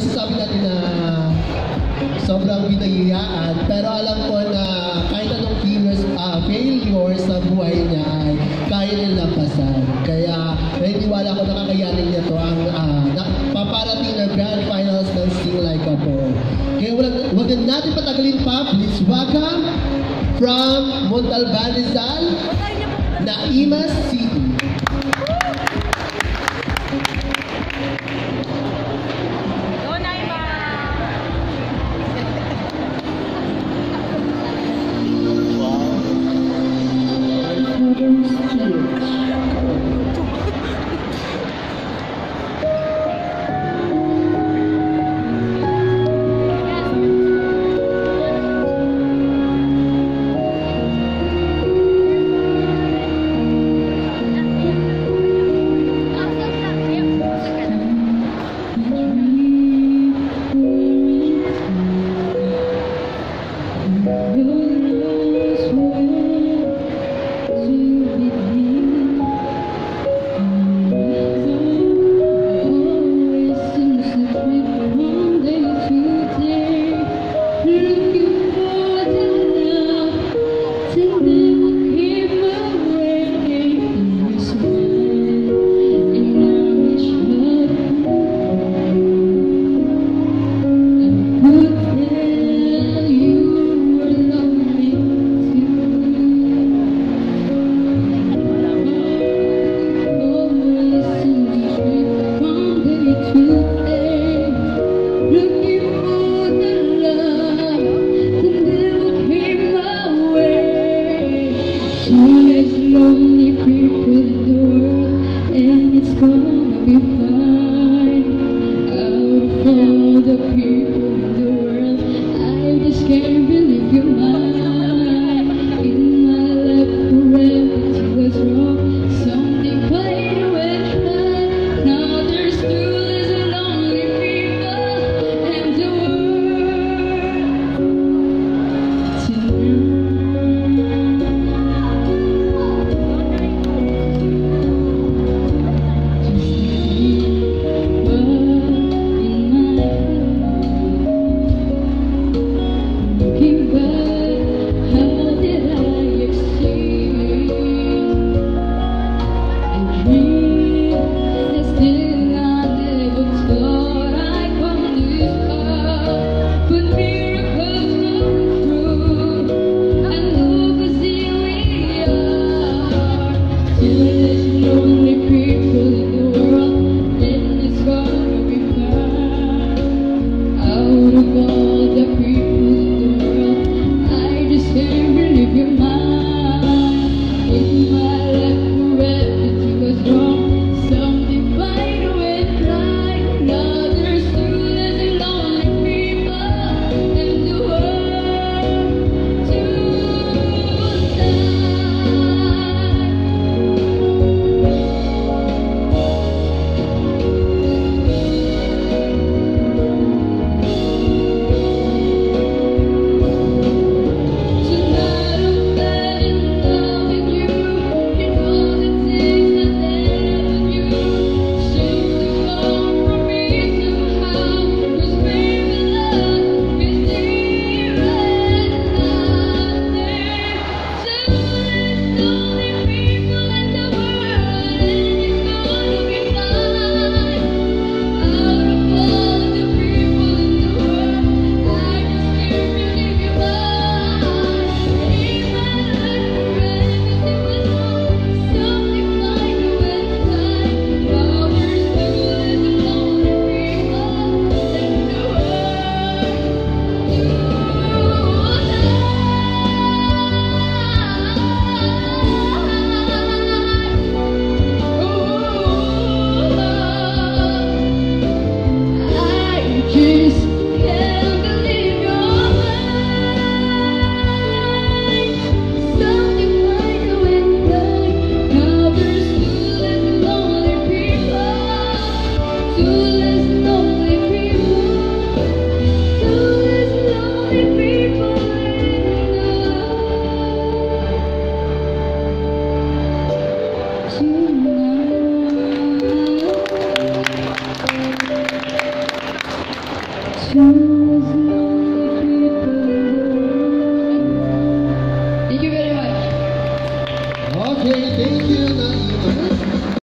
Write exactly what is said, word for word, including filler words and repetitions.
masasabi natin na sobrang binayayaan, pero alam ko na kahit anong failures, uh, failures sa buhay niya ay kaya niya lampasan. Kaya naniniwala ko na kakayanin niya to ang uh, na, paparating na Grand Finals ng Sing Like a Pro. Kaya wag, wag na natin patagalin pa, please welcome from Montalban, Rizal, Naima City. In my Thank you very much. Okay, thank you, Naima.